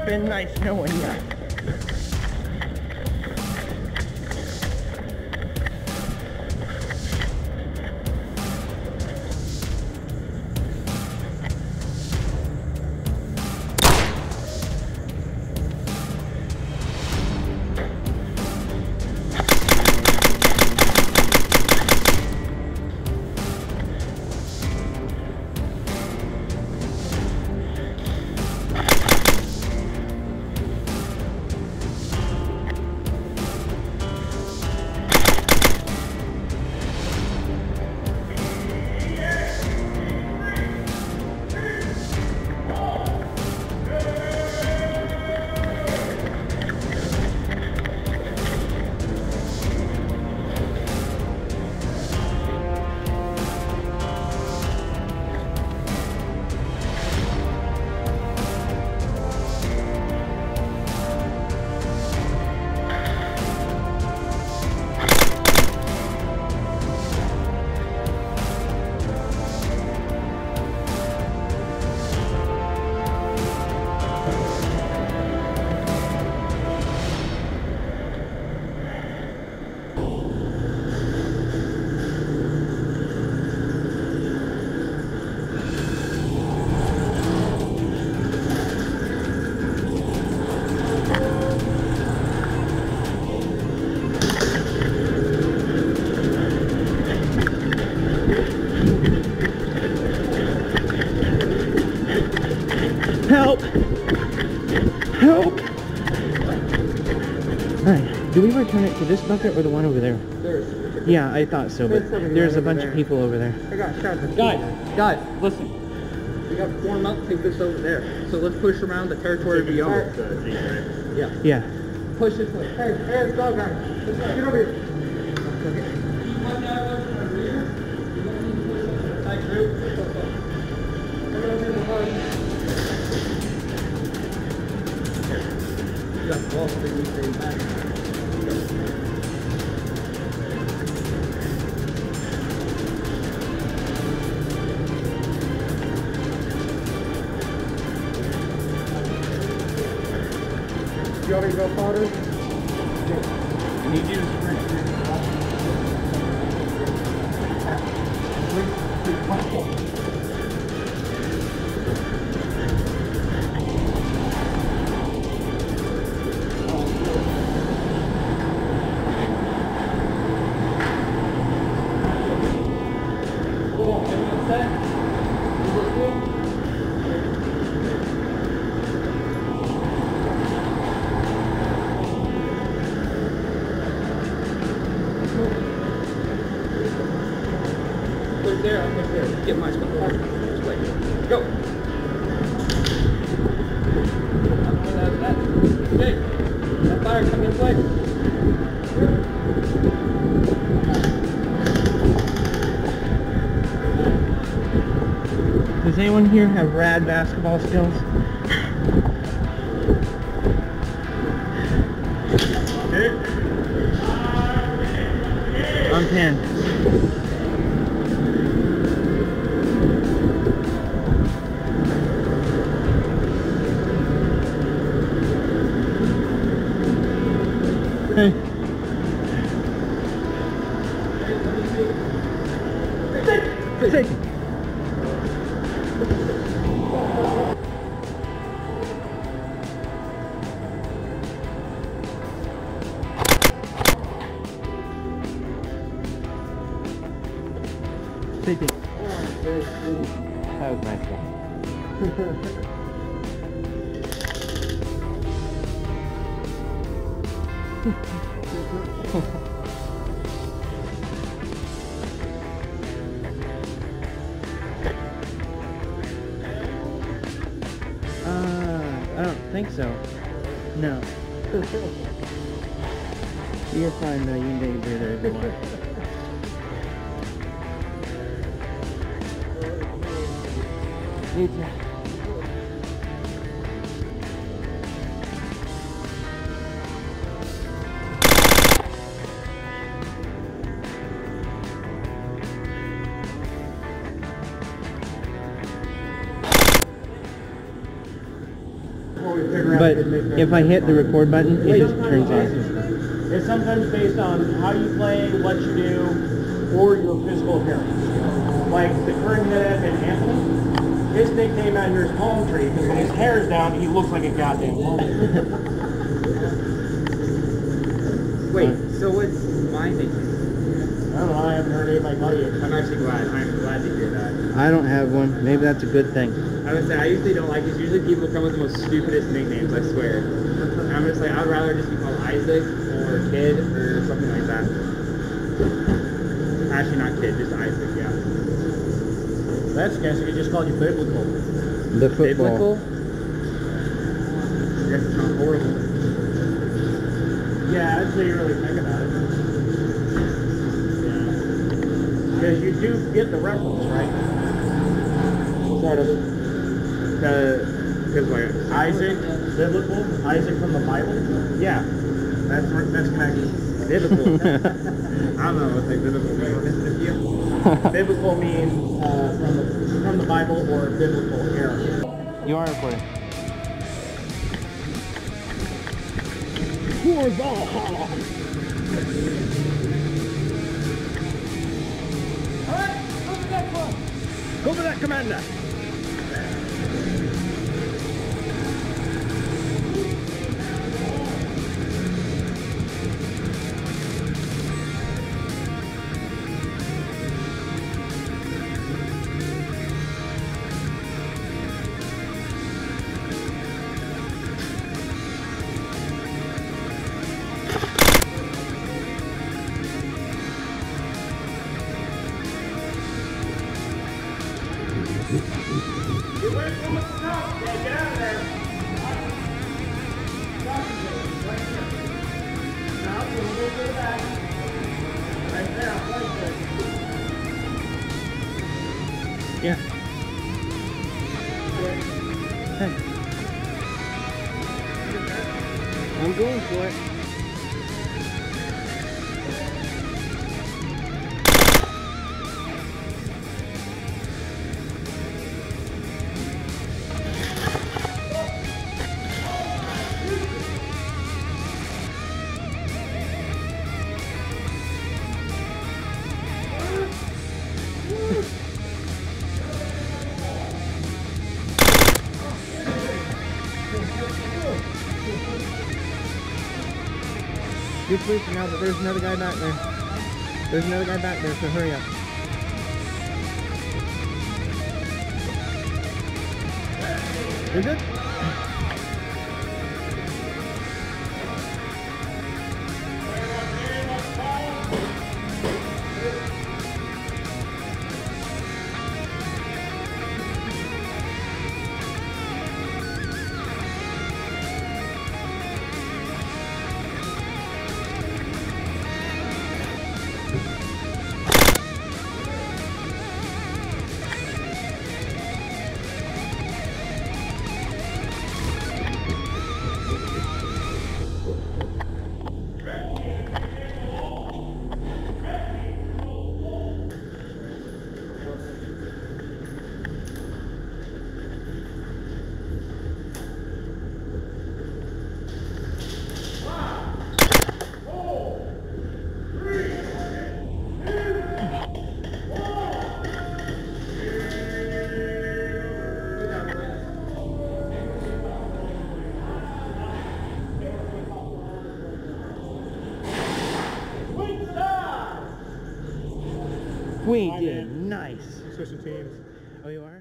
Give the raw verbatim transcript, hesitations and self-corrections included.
been nice knowing you. Help! Help! Alright, do we return it to this bucket or the one over there? There's. Yeah, I thought so, but there's a bunch of people over there. I got shot. Guys, guys, listen. We got form up, take this over there. So let's push around the territory beyond. Yeah. Yeah. Push this way. Hey, hey, let's go, guys. Let's go. Get over here. Okay. One guy was from the rear. You don't need to push us in a tight group. Come over here to the hard. You got the ball, so they need to stay back. You already go farther? I need you to sprint. There, I'll put there. Get my stuff over this way. Go. That, that. Okay. That fire coming this way. Does anyone here have rad basketball skills? I'm ten. Hey. Take. Take. Take it. That was nice one. uh, I don't think so. No. You're fine though, you can take a breather if you want. You too. before we figure out. But how to make that if I hit the record button, it just turns off. It's sometimes based on how you play, what you do, or your physical appearance. Like the current head and Anthony, his nickname out here is Palm Tree because when his hair is down, he looks like a goddamn palm tree. Wait, so what's my nickname? I don't know, I haven't heard anybody call you. I'm actually glad. I'm glad to hear that. I don't have one. Maybe that's a good thing. I would say I usually don't like it. Usually people come with the most stupidest nicknames, I swear. And I'm just like, I'd rather just be called Isaac or Kid or something like that. Actually, not Kid, just Isaac, yeah. That's the case, we just called you Biblical. The football. Biblical? I guess it's not horrible. Yeah, that's how you really think about it. Yeah. Because you do get the reference, right? Sort of. Because like Isaac, biblical, Isaac from the Bible. Yeah, that's that's connected. biblical. I don't know what like biblical means. Biblical means uh, from the from the Bible or biblical era. You are recording. For Valhalla. All right, go for that one. Go for that, Commander. Get away from the top. Yeah, get out of there. Right here. Now, so we'll go to the back. Right there, right there. Yeah. Hey. I'm going for it. You're sleeping now, but there's another guy back there. There's another guy back there, so hurry up. You're good? We did nice. Switching teams. Oh, you are?